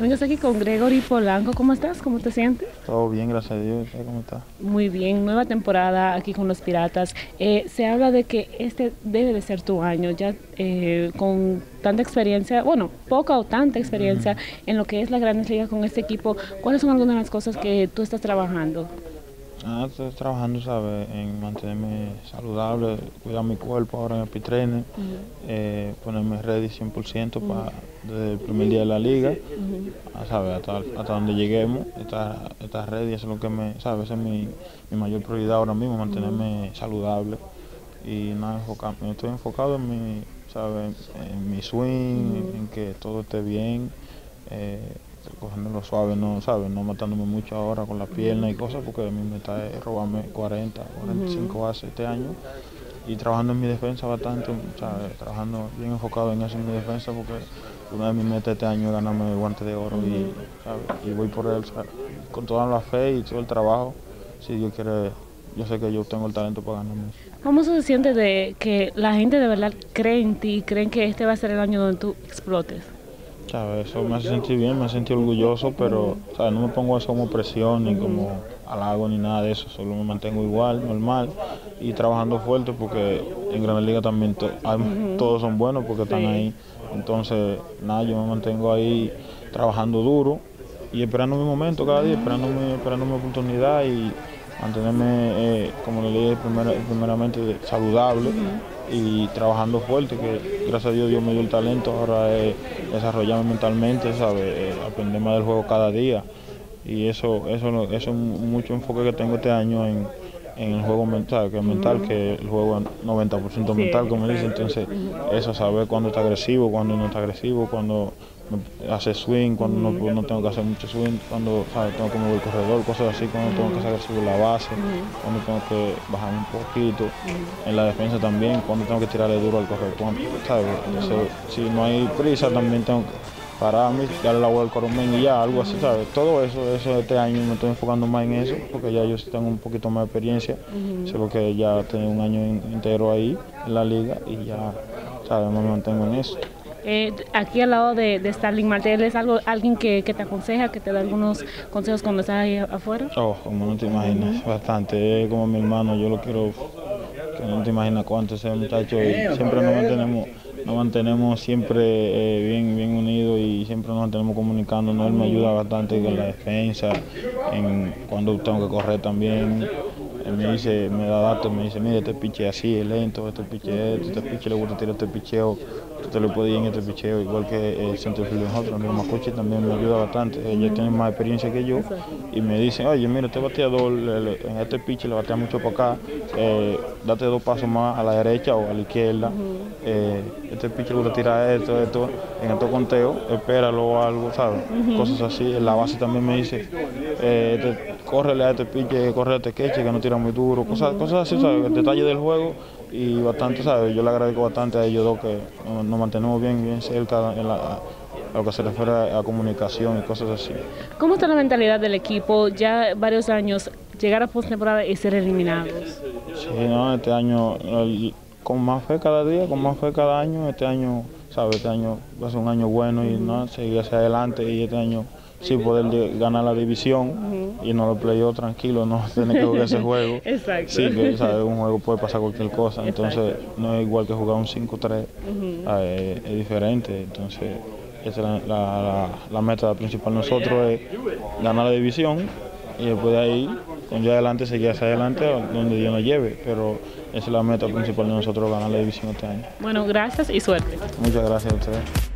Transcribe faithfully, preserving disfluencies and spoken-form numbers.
Amigos, aquí con Gregory Polanco. ¿Cómo estás? ¿Cómo te sientes? Todo bien, gracias a Dios. ¿Cómo estás? Muy bien, nueva temporada aquí con los Piratas. Eh, se habla de que este debe de ser tu año, ya eh, con tanta experiencia, bueno, poca o tanta experiencia en lo que es la Grandes Ligas con este equipo. ¿Cuáles son algunas de las cosas que tú estás trabajando? Ah, estoy trabajando, ¿sabes? En mantenerme saludable, cuidar mi cuerpo ahora en el Pitrainer, uh-huh. eh, ponerme ready cien por ciento uh-huh. para, desde el primer día de la liga, uh-huh. ¿sabes? Hasta, hasta donde lleguemos, estar, estar ready, eso es lo que me, ¿sabes? Esa es mi, mi mayor prioridad ahora mismo, mantenerme uh-huh. saludable. Y nada, enfoca, estoy enfocado en mi, ¿sabes? En mi swing, uh-huh. en que todo esté bien. Eh, cogiéndolo suave, no, ¿sabes? No matándome mucho ahora con la pierna y cosas, porque a mí me está robarme cuarenta, cuarenta y cinco bases este año, y trabajando en mi defensa bastante, ¿sabes? Trabajando bien enfocado en eso en mi defensa, porque una de mis metas este año es ganarme el guante de oro, uh-huh. y, ¿sabes? Y voy por él, ¿sabes? Con toda la fe y todo el trabajo. Si Dios quiere, yo sé que yo tengo el talento para ganarme. ¿Cómo se siente de que la gente de verdad cree en ti, creen que este va a ser el año donde tú explotes? ¿Sabes? Eso me hace sentir bien, me hace sentir orgulloso, pero ¿sabes? No me pongo eso como presión ni como halago ni nada de eso, solo me mantengo igual, normal y trabajando fuerte, porque en Grandes Ligas también to hay, todos son buenos porque están sí. ahí. Entonces, nada, yo me mantengo ahí trabajando duro y esperando mi momento cada día, esperando mi, esperando mi oportunidad y mantenerme, eh, como le dije, primer, primeramente saludable. Uh-huh. Y trabajando fuerte, que gracias a Dios Dios me dio el talento, ahora es desarrollarme mentalmente, ¿sabes? Eh, aprender más del juego cada día, y eso eso eso es mucho enfoque que tengo este año en, en el juego mental, que es mental, que el juego es noventa por ciento mental, como dice. Entonces eso, saber cuándo está agresivo, cuándo no está agresivo, cuándo hace swing, cuando no, no tengo que hacer mucho swing, cuando, ¿sabes? Tengo que mover el corredor, cosas así, cuando tengo que hacer agresivo en la base, cuando tengo que bajar un poquito, en la defensa también, cuando tengo que tirarle duro al corredor, ¿sabes? Entonces, si no hay prisa, también tengo que pararme, darle la vuelta al coromén y ya, algo así, ¿sabes? Todo eso, eso este año me estoy enfocando más en eso, porque ya yo tengo un poquito más de experiencia, uh-huh. sé porque ya tengo un año entero ahí en la liga y ya, ¿sabes? Me mantengo en eso. Eh, aquí al lado de, de Starling Marte, ¿él es algo, alguien que, que te aconseja, que te da algunos consejos cuando estás ahí afuera? Oh, como no te imaginas, uh-huh. bastante, es como mi hermano, yo lo quiero, que no te imaginas cuánto ese muchacho, y siempre nos mantenemos, nos mantenemos siempre eh, bien, bien unidos y siempre nos mantenemos comunicando, él me ayuda bastante con la defensa, en, cuando tengo que correr también. Él me dice, me da datos, me dice, mira, este piche así, es lento, este piche es esto, este piche le gusta tirar este picheo, tú te lo puedes ir en este picheo, igual que el centrofield de nosotros, mi Macuchi también me ayuda bastante, ella tiene más experiencia que yo, y me dicen, oye, mira, este bateador en este piche le batea mucho para acá, eh, date dos pasos más a la derecha o a la izquierda, eh, este piche le gusta tirar esto, esto, en estos conteos, espéralo o algo, ¿sabes? Cosas así. En la base también me dice, eh, este, córrele a este piche, corre a este queche, que no tira muy duro, cosas, cosas así, ¿sabes? El detalle del juego y bastante, ¿sabes? Yo le agradezco bastante a ellos dos que nos, nos mantenemos bien, bien cerca en la, a lo que se refiere a, a comunicación y cosas así. ¿Cómo está la mentalidad del equipo? Ya varios años, llegar a postemporada y ser eliminados. Sí, no, este año, el, con más fe cada día, con más fe cada año, este año, ¿sabes? Este año va a ser un año bueno y no seguir hacia adelante, y este año sí poder de, ganar la división uh-huh. y no lo playoff tranquilo, no tener que jugar ese juego. Exacto. Sí, que ¿sabes? Un juego puede pasar cualquier cosa, entonces exacto. No es igual que jugar un cinco tres, uh-huh. ¿sabes? Es, es diferente, entonces esa es la, la, la, la meta principal de nosotros, es ganar la división y después de ahí, con yo adelante, seguir hacia adelante donde Dios nos lleve, pero esa es la meta principal de nosotros, ganar la división este año. Bueno, gracias y suerte. Muchas gracias a ustedes.